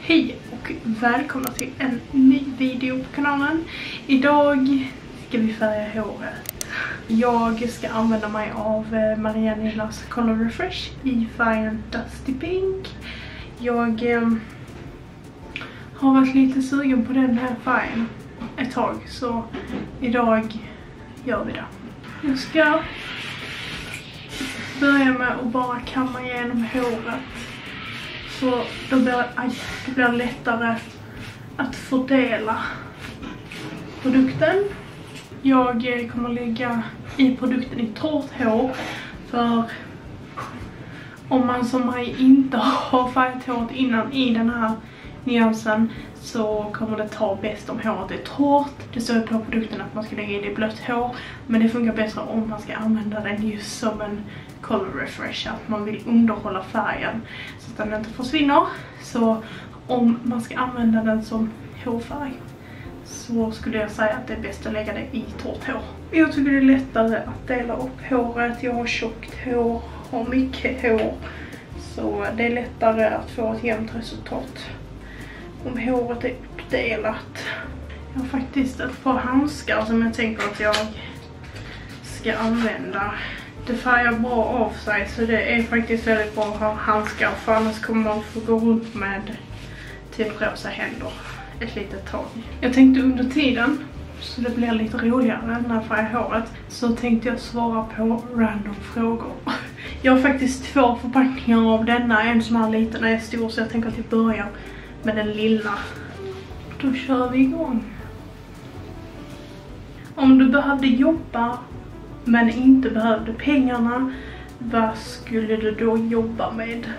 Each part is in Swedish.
Hej och välkomna till en ny video på kanalen. Idag ska vi färga håret. Jag ska använda mig av Maria Nilas Color Refresh i färgen Dusty Pink. Jag har varit lite sugen på den här färgen ett tag, så idag gör vi det. Jag ska börja med att bara kamma igenom håret. Så då blir det lättare att fördela produkten. Jag kommer lägga i produkten i torrt hår. För om man som mig inte har färgat håret innan i den här nyansen, så kommer det ta bäst om håret är torrt. Det står på produkten att man ska lägga i det i blött hår. Men det funkar bättre om man ska använda den just som en color refresh. Att man vill underhålla färgen så att den inte försvinner. Så om man ska använda den som hårfärg, så skulle jag säga att det är bäst att lägga det i torrt hår. Jag tycker det är lättare att dela upp håret. Jag har tjockt hår och mycket hår. Så det är lättare att få ett jämnt resultat om håret är uppdelat. Jag har faktiskt ett par handskar som jag tänker att jag ska använda. Det färgar bra av sig, så det är faktiskt väldigt bra att ha handskar, för annars kommer man få gå runt med typ rosa händer ett litet tag. Jag tänkte under tiden, så det blir lite roligare när jag färgar håret, så tänkte jag svara på random frågor. Jag har faktiskt 2 förpackningar av denna, en som är liten och en stor, så jag tänker att vi börjar med den lilla. Då kör vi igång. Om du behövde jobba men inte behövde pengarna, vad skulle du då jobba med?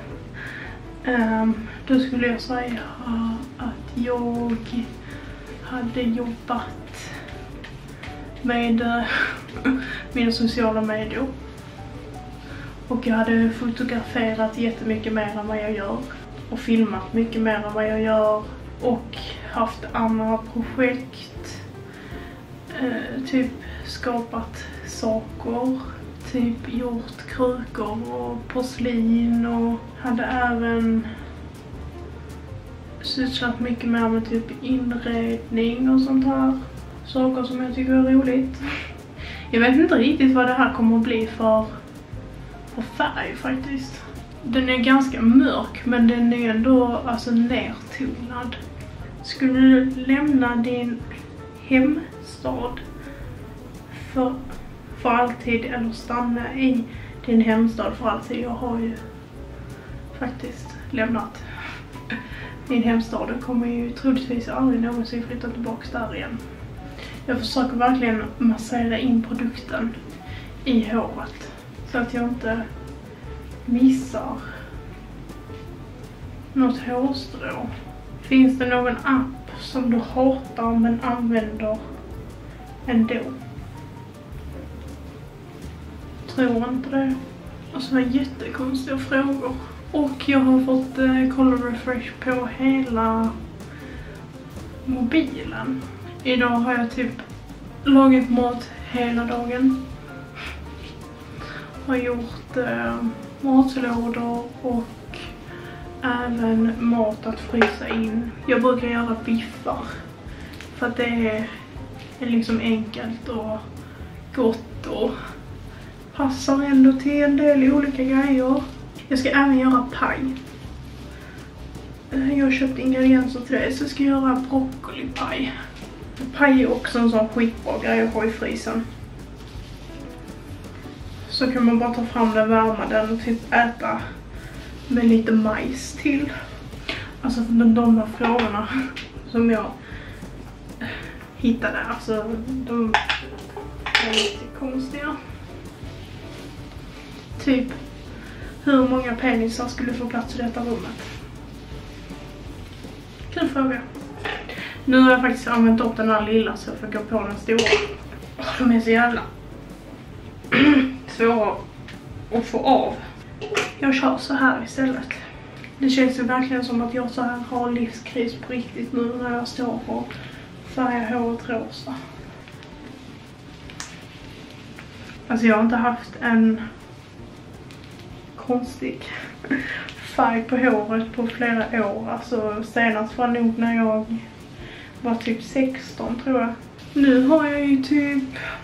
Då skulle jag säga att jag hade jobbat med mina sociala medier. Och jag hade fotograferat jättemycket mer än vad jag gör. Och filmat mycket mer än vad jag gör. Och haft andra projekt. Typ skapat saker. Typ gjort krukor och porslin. Och hade även sysslat mycket mer med typ inredning och sånt här. Saker som jag tycker är roligt. Jag vet inte riktigt vad det här kommer att bli för färg faktiskt. Den är ganska mörk, men den är ändå alltså nertonad. Skulle du lämna din hemstad för alltid, eller stanna i din hemstad för alltid? Jag har ju faktiskt lämnat min hemstad och kommer ju troligtvis aldrig någonsin flytta tillbaka där igen. Jag försöker verkligen massera in produkten i håret så att jag inte missar något hårstrå. Finns det någon app som du hatar men använder ändå? Tror inte det. Och så var jättekonstiga frågor. Och jag har fått color refresh på hela mobilen. Idag har jag typ lagat mat hela dagen. Har gjort matlådor och även mat att frysa in. Jag brukar göra biffar för att det är liksom enkelt och gott och passar ändå till en del olika grejer. Jag ska även göra paj. Jag har köpt ingredienser till det, så jag ska göra broccolipaj. Paj är också en sån skitbra grej att ha i frysen. Så kan man bara ta fram den, värma den och typ äta med lite majs till. Alltså de här frågorna som jag hittade, alltså de är lite konstiga. Typ, hur många penisar skulle få plats i detta rummet? Kul fråga. Nu har jag faktiskt använt upp den här lilla, så jag får gå på den stora. De är så jävla svåra att få av. Jag kör så här istället. Det känns ju verkligen som att jag så här har livskris på riktigt nu när jag står och färgar håret rosa. Alltså jag har inte haft en konstig färg på håret på flera år. Alltså senast var nog när jag var typ 16 tror jag. Nu har jag ju typ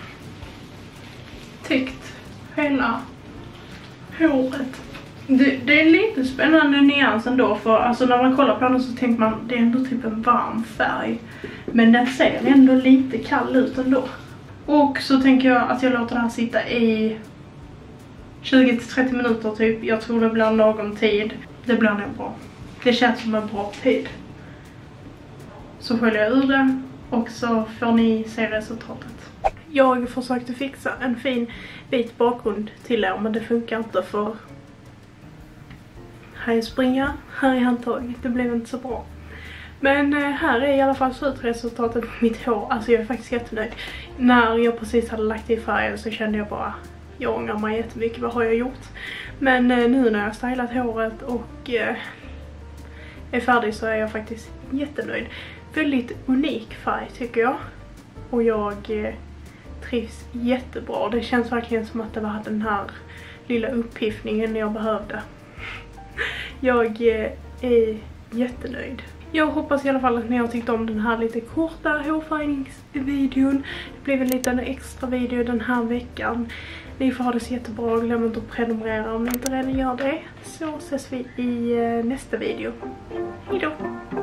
täckt hela håret. Det är lite spännande nyans ändå, för alltså när man kollar på den så tänker man det är ändå typ en varm färg. Men den ser ändå lite kall ut ändå. Och så tänker jag att jag låter det här sitta i 20-30 minuter typ. Jag tror det blir någon tid. Det blir nog bra. Det känns som en bra tid. Så sköljer jag ur det och så får ni se resultatet. Jag försökte fixa en fin vit bakgrund till er, men det funkar inte för här är springa, här är handtaget. Det blev inte så bra. Men här är i alla fall slutresultatet på mitt hår. Alltså jag är faktiskt jättenöjd. När jag precis hade lagt i färgen så kände jag bara, jag ångrar mig jättemycket, vad har jag gjort? Men nu när jag har stylat håret och är färdig så är jag faktiskt jättenöjd. Väldigt unik färg tycker jag. Och jag trivs jättebra. Det känns verkligen som att det var den här lilla upphiffningen jag behövde. Jag är jättenöjd. Jag hoppas i alla fall att ni har tyckt om den här lite korta hårfärgningsvideon. Det blev en liten extra video den här veckan. Ni får ha det så jättebra. Glöm inte att prenumerera om ni inte redan gör det. Så ses vi i nästa video. Hejdå!